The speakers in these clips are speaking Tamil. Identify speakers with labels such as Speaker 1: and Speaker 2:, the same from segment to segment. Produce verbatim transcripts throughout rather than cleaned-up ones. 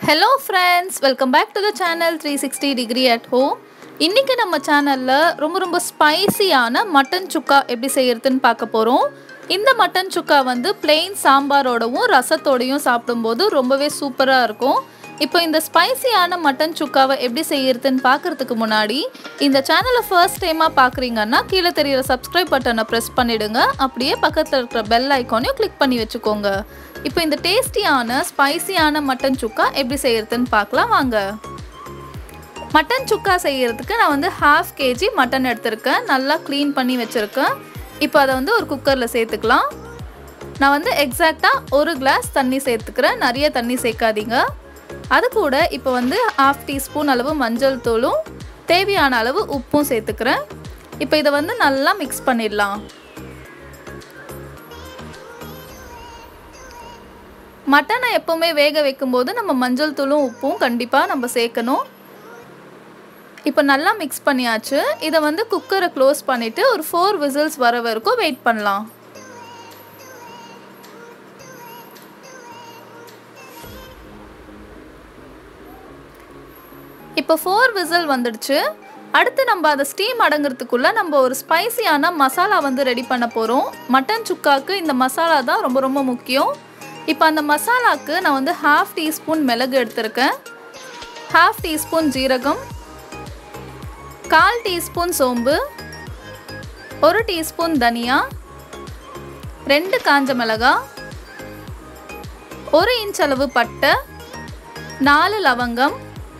Speaker 1: Hello friends, welcome back to the channel three sixty degree at home. இன்னைக்கு நம்ம சேனல்ல ரொம்ப ரொம்ப ஸ்பைசியான மட்டன் சுக்கா எப்படி செய்யறதுன்னு பார்க்க போறோம். இந்த மட்டன் சுக்கா வந்து plain சாம்பாரோடவும் ரசத்தோடயும் சாப்பிடும்போது ரொம்பவே சூப்பரா இருக்கும். இப்போ இந்த ஸ்பைசியான மட்டன் சுக்காவை எப்படி செய்யறதுன்னு பார்க்கிறதுக்கு முன்னாடி இந்த சேனலை ஃபர்ஸ்ட் டைமா பார்க்குறீங்கன்னா கீழே தெரியுற சப்ஸ்கிரைப் பட்டனை ப்ரெஸ் பண்ணிடுங்க. அப்படியே பக்கத்தில் இருக்கிற பெல் ஐக்கானையும் கிளிக் பண்ணி வச்சுக்கோங்க. இப்போ இந்த டேஸ்டியான ஸ்பைசியான மட்டன் சுக்கா எப்படி செய்யறதுன்னு பார்க்கலாம் வாங்க. மட்டன் சுக்கா செய்யறதுக்கு நான் வந்து ஹாஃப் கேஜி மட்டன் எடுத்திருக்கேன். நல்லா க்ளீன் பண்ணி வச்சுருக்கேன். இப்போ அதை வந்து ஒரு குக்கரில் சேர்த்துக்கலாம். நான் வந்து எக்ஸாக்டாக ஒரு கிளாஸ் தண்ணி சேர்த்துக்கிறேன். நிறைய தண்ணி சேர்க்காதீங்க. அது கூட இப்போ வந்து ஹாஃப் டீஸ்பூன் அளவு மஞ்சள் தூளும் தேவையான அளவு உப்பும் சேர்த்துக்கிறேன். இப்போ இதை வந்து நல்லா மிக்ஸ் பண்ணிடலாம். மட்டனை எப்போவுமே வேக வைக்கும்போது நம்ம மஞ்சள் தூளும் உப்பும் கண்டிப்பாக நம்ம சேர்க்கணும். இப்போ நல்லா மிக்ஸ் பண்ணியாச்சு. இதை வந்து குக்கரை க்ளோஸ் பண்ணிவிட்டு ஒரு ஃபோர் விசில்ஸ் வர வரைக்கும் வெயிட் பண்ணலாம். இப்போ ஃபோர் விசில் வந்துடுச்சு. அடுத்து நம்ம அதை ஸ்டீம் அடங்குறதுக்குள்ளே நம்ம ஒரு ஸ்பைசியான மசாலா வந்து ரெடி பண்ண போகிறோம். மட்டன் சுக்காவுக்கு இந்த மசாலா தான் ரொம்ப ரொம்ப முக்கியம். இப்போ அந்த மசாலாவுக்கு நான் வந்து ஹாஃப் டீஸ்பூன் மிளகு எடுத்திருக்கேன், ஹாஃப் டீஸ்பூன் ஜீரகம், கால் டீஸ்பூன் சோம்பு, ஒரு டீஸ்பூன் தனியா, ரெண்டு காஞ்ச மிளகாய், ஒரு இன்ச் அளவு பட்டை, நாலு லவங்கம்,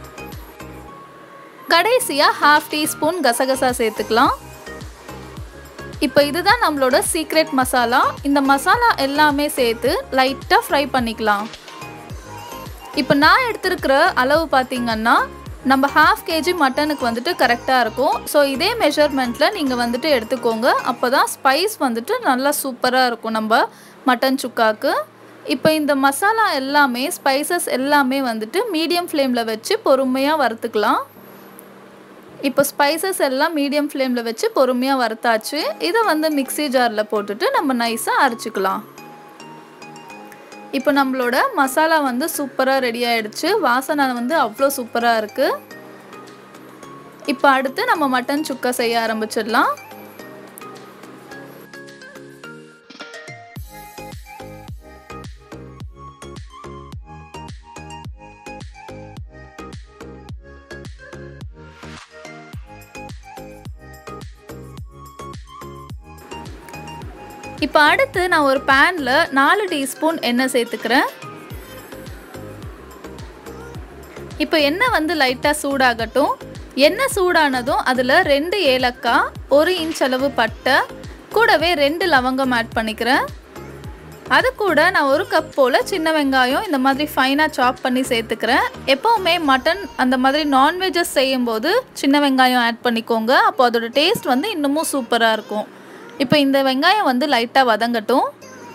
Speaker 1: கடைசியாக ஹாஃப் டீஸ்பூன் கசகசா சேர்த்துக்கலாம். இப்போ இதுதான் நம்மளோட சீக்ரெட் மசாலா. இந்த மசாலா எல்லாமே சேர்த்து லைட்டாக ஃப்ரை பண்ணிக்கலாம். இப்போ நான் எடுத்துருக்கிற அளவு பார்த்திங்கன்னா நம்ம ஹாஃப் கேஜி மட்டனுக்கு வந்துட்டு கரெக்டாக இருக்கும். ஸோ இதே மெஷர்மெண்ட்டில் நீங்கள் வந்துட்டு எடுத்துக்கோங்க. அப்போ தான் ஸ்பைஸ் வந்துட்டு நல்லா சூப்பராக இருக்கும் நம்ம மட்டன் சுக்காவுக்கு. இப்போ இந்த மசாலா எல்லாமே ஸ்பைசஸ் எல்லாமே வந்துட்டு மீடியம் ஃப்ளேமில் வச்சு பொறுமையாக வறுத்துக்கலாம். இப்போ ஸ்பைசஸ் எல்லாம் மீடியம் ஃப்ளேமில் வச்சு பொறுமையாக வறுத்தாச்சு. இதை வந்து மிக்ஸி ஜாரில் போட்டுட்டு நம்ம நைஸாக அரைச்சிக்கலாம். இப்போ நம்மளோட மசாலா வந்து சூப்பராக ரெடி ஆகிடுச்சு. வாசனை வந்து அவ்வளோ சூப்பராக இருக்குது. இப்போ அடுத்து நம்ம மட்டன் சுக்கா செய்ய ஆரம்பிச்சிடலாம். இப்போ அடுத்து நான் ஒரு பேனில் நாலு டீஸ்பூன் எண்ணெய் சேர்த்துக்கிறேன். இப்போ எண்ணெய் வந்து லைட்டாக சூடாகட்டும். எண்ணெய் சூடானதும் அதில் ரெண்டு ஏலக்காய், ஒரு இன்ச் அளவு பட்டை, கூடவே ரெண்டு லவங்கம் ஆட் பண்ணிக்கிறேன். அது கூட நான் ஒரு கப் போல் சின்ன வெங்காயம் இந்த மாதிரி ஃபைனாக சாப் பண்ணி சேர்த்துக்கிறேன். எப்போவுமே மட்டன் அந்த மாதிரி நான்வெஜ்ஜஸ் செய்யும்போது சின்ன வெங்காயம் ஆட் பண்ணிக்கோங்க. அப்போ அதோட டேஸ்ட் வந்து இன்னமும் சூப்பராக இருக்கும். இப்போ இந்த வெங்காயம் வந்து லைட்டாக வதங்கட்டும்.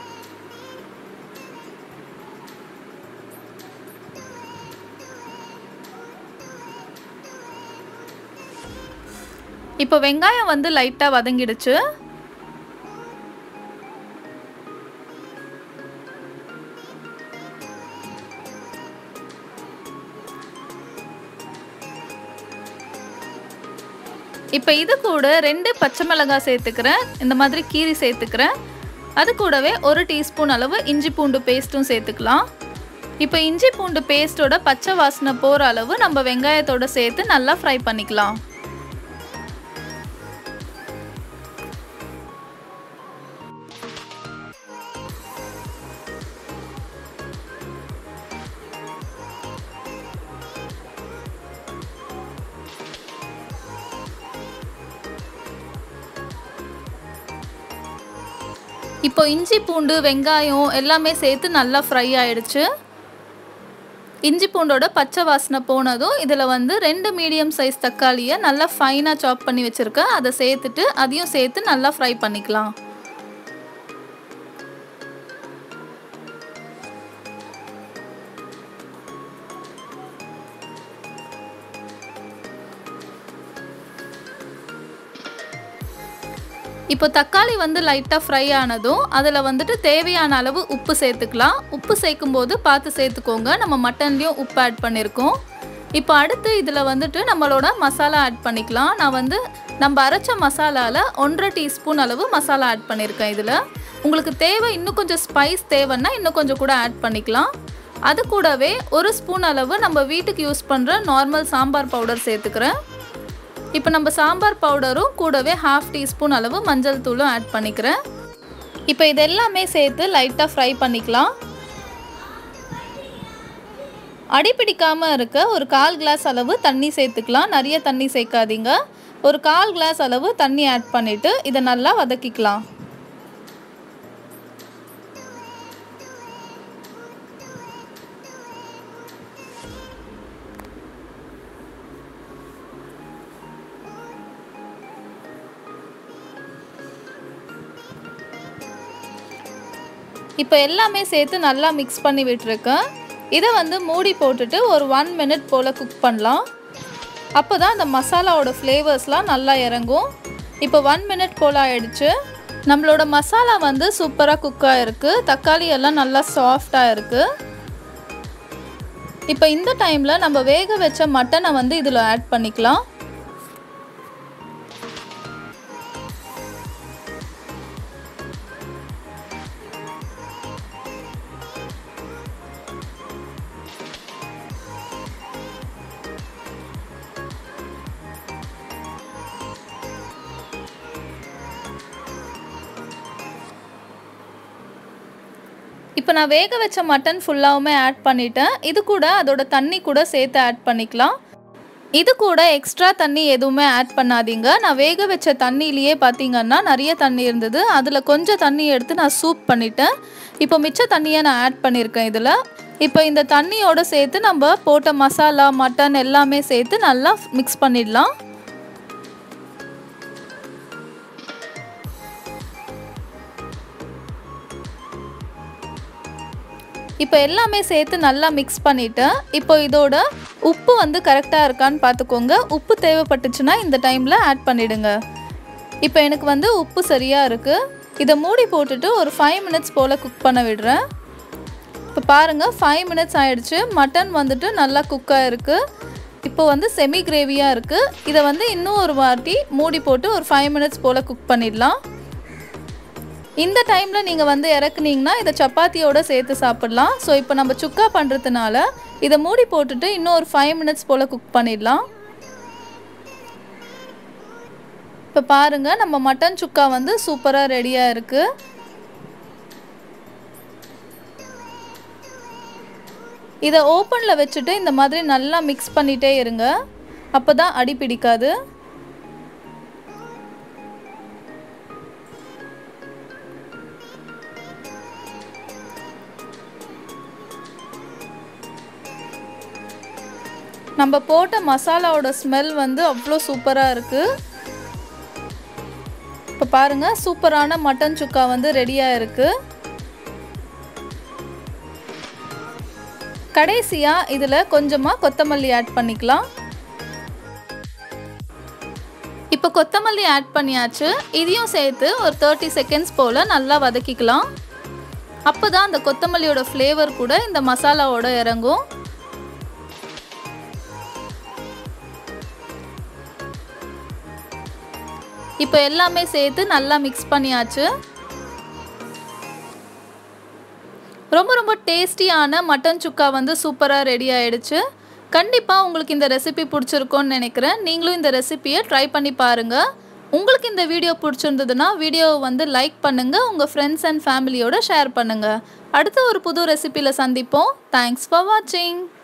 Speaker 1: இப்போ வெங்காயம் வந்து லைட்டாக வதங்கிடுச்சு. இப்போ இது கூட ரெண்டு பச்சை மிளகாய் சேர்த்துக்கிறேன். இந்த மாதிரி கீரி சேர்த்துக்கிறேன். அது கூடவே ஒரு டீஸ்பூன் அளவு இஞ்சி பூண்டு பேஸ்ட்டும் சேர்த்துக்கலாம். இப்போ இஞ்சி பூண்டு பேஸ்ட்டோட பச்சை வாசனை போகிற அளவு நம்ம வெங்காயத்தோட சேர்த்து நல்லா ஃப்ரை பண்ணிக்கலாம். இப்போ இஞ்சி பூண்டு வெங்காயம் எல்லாமே சேர்த்து நல்லா ஃப்ரை ஆகிடுச்சு. இஞ்சி பூண்டோட பச்சை வாசனை போனதும் இதில் வந்து ரெண்டு மீடியம் சைஸ் தக்காளியை நல்லா ஃபைனாக சாப் பண்ணி வச்சுருக்கேன். அதை சேர்த்துட்டு அதையும் சேர்த்து நல்லா ஃப்ரை பண்ணிக்கலாம். இப்போ தக்காளி வந்து லைட்டாக ஃப்ரை ஆனதும் அதில் வந்துட்டு தேவையான அளவு உப்பு சேர்த்துக்கலாம். உப்பு சேர்க்கும்போது பார்த்து சேர்த்துக்கோங்க, நம்ம மட்டன்லேயும் உப்பு ஆட் பண்ணியிருக்கோம். இப்போ அடுத்து இதில் வந்துட்டு நம்மளோட மசாலா ஆட் பண்ணிக்கலாம். நான் வந்து நம்ம அரைச்ச மசாலாவில் ஒன்றரை டீஸ்பூன் அளவு மசாலா ஆட் பண்ணியிருக்கேன். இதில் உங்களுக்கு தேவை இன்னும் கொஞ்சம் ஸ்பைஸ் தேவைன்னா இன்னும் கொஞ்சம் கூட ஆட் பண்ணிக்கலாம். அது கூடவே ஒரு ஸ்பூன் அளவு நம்ம வீட்டுக்கு யூஸ் பண்ணுற நார்மல் சாம்பார் பவுடர் சேர்த்துக்கிறேன். இப்போ நம்ம சாம்பார் பவுடரும் கூடவே ஹாஃப் டீஸ்பூன் அளவு மஞ்சள் தூளும் ஆட் பண்ணிக்கிறேன். இப்போ இது எல்லாமே சேர்த்து லைட்டாக ஃப்ரை பண்ணிக்கலாம். அடி பிடிக்காமல் இருக்க ஒரு கால் கிளாஸ் அளவு தண்ணி சேர்த்துக்கலாம். நிறைய தண்ணி சேர்க்காதீங்க. ஒரு கால் கிளாஸ் அளவு தண்ணி ஆட் பண்ணிவிட்டு இதை நல்லா வதக்கிக்கலாம். இப்போ எல்லாமே சேர்த்து நல்லா மிக்ஸ் பண்ணி விட்டுருக்கேன். இதை வந்து மூடி போட்டுட்டு ஒரு ஒன் மினிட் போல் குக் பண்ணலாம். அப்போ தான் அந்த மசாலாவோட ஃப்ளேவர்ஸ்லாம் நல்லா இறங்கும். இப்போ ஒன் மினிட் போல் ஆகிடுச்சு. நம்மளோட மசாலா வந்து சூப்பராக குக் ஆகிருக்கு. தக்காளி எல்லாம் நல்லா சாஃப்டாக இருக்குது. இப்போ இந்த டைமில் நம்ம வேக வச்ச மட்டனை வந்து இதில் ஆட் பண்ணிக்கலாம். இப்போ நான் வேக வச்ச மட்டன் ஃபுல்லாவுமே ஆட் பண்ணிட்டேன். இது கூட அதோட தண்ணி கூட சேர்த்து ஆட் பண்ணிக்கலாம். இது கூட எக்ஸ்ட்ரா தண்ணி எதுவுமே ஆட் பண்ணாதீங்க. நான் வேக வச்ச தண்ணியிலேயே பார்த்தீங்கன்னா நிறைய தண்ணி இருந்தது. அதில் கொஞ்சம் தண்ணி எடுத்து நான் சூப் பண்ணிட்டேன். இப்போ மிச்ச தண்ணியை நான் ஆட் பண்ணியிருக்கேன் இதில். இப்போ இந்த தண்ணியோடு சேர்த்து நம்ம போட்ட மசாலா மட்டன் எல்லாமே சேர்த்து நல்லா மிக்ஸ் பண்ணிடலாம். இப்போ எல்லாமே சேர்த்து நல்லா மிக்ஸ் பண்ணிவிட்டேன். இப்போ இதோட உப்பு வந்து கரெக்டாக இருக்கான்னு பார்த்துக்கோங்க. உப்பு தேவைப்பட்டுச்சுன்னா இந்த டைமில் ஆட் பண்ணிவிடுங்க. இப்போ எனக்கு வந்து உப்பு சரியாக இருக்குது. இதை மூடி போட்டுட்டு ஒரு ஃபைவ் மினிட்ஸ் போல் குக் பண்ண விடுறேன். இப்போ பாருங்கள், ஃபைவ் மினிட்ஸ் ஆகிடுச்சு. மட்டன் வந்துட்டு நல்லா குக்காக இருக்குது. இப்போ வந்து செமி கிரேவியாக இருக்குது. இதை வந்து இன்னும் ஒரு வாட்டி மூடி போட்டு ஒரு ஃபைவ் மினிட்ஸ் போல் குக் பண்ணிடலாம். இந்த டைமில் நீங்கள் வந்து இறக்குனீங்கன்னா இதை சப்பாத்தியோடு சேர்த்து சாப்பிட்லாம். ஸோ இப்போ நம்ம சுக்கா பண்ணுறதுனால இதை மூடி போட்டுட்டு இன்னும் ஒரு ஃபைவ் மினிட்ஸ் போல் குக் பண்ணிடலாம். இப்போ பாருங்கள், நம்ம மட்டன் சுக்கா வந்து சூப்பராக ரெடியாக இருக்குது. இதை ஓப்பனில் வச்சுட்டு இந்த மாதிரி நல்லா மிக்ஸ் பண்ணிகிட்டே இருங்க. அப்போ தான் அடி பிடிக்காது. நம்ம போட்ட மசாலாவோட ஸ்மெல் வந்து அவ்வளோ சூப்பராக இருக்குது. இப்போ பாருங்கள், சூப்பரான மட்டன் சுக்கா வந்து ரெடியாக இருக்குது. கடைசியாக இதில் கொஞ்சமாக கொத்தமல்லி ஆட் பண்ணிக்கலாம். இப்போ கொத்தமல்லி ஆட் பண்ணியாச்சு. இதையும் சேர்த்து ஒரு தேர்ட்டி செகண்ட்ஸ் போல் நல்லா வதக்கிக்கலாம். அப்போ தான் அந்த கொத்தமல்லியோட ஃப்ளேவர் கூட இந்த மசாலாவோட இறங்கும். இப்போ எல்லாமே சேர்த்து நல்லா மிக்ஸ் பண்ணியாச்சு. ரொம்ப ரொம்ப டேஸ்டியான மட்டன் சுக்கா வந்து சூப்பராக ரெடி ஆகிடுச்சு. கண்டிப்பாக உங்களுக்கு இந்த ரெசிபி பிடிச்சிருக்கோன்னு நினைக்கிறேன். நீங்களும் இந்த ரெசிபியை ட்ரை பண்ணி பாருங்கள். உங்களுக்கு இந்த வீடியோ பிடிச்சிருந்ததுன்னா வீடியோவை வந்து லைக் பண்ணுங்கள், உங்கள் ஃப்ரெண்ட்ஸ் அண்ட் ஃபேமிலியோடு ஷேர் பண்ணுங்கள். அடுத்து ஒரு புது ரெசிபியில் சந்திப்போம். தேங்க்ஸ் ஃபார் வாட்சிங்.